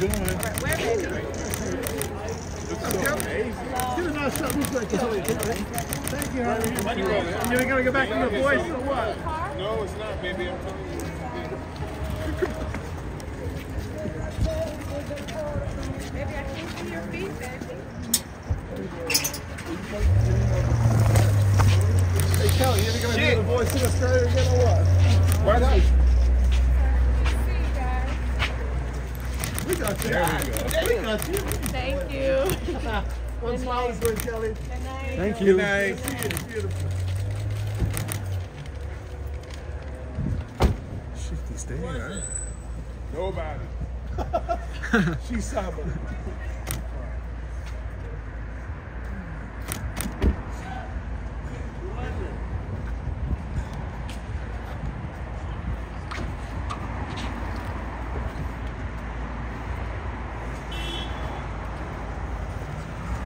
doing? All right, where, baby? Looks so amazing. Get a nice shot. Looks like Kelly. Thank you, honey. You're going to go back to the voice or what? No, it's not, baby. I'm telling you. Baby, I can't see your feet, baby. Hey, Kelly, you're going to do the voice in Australia again or what? Why not? We got you. There we go. We got you. Thank you. One smile is good, Kelly. Good night. Thank Good night. See you. It's beautiful. Shifty staying, huh? Nobody. She's sober.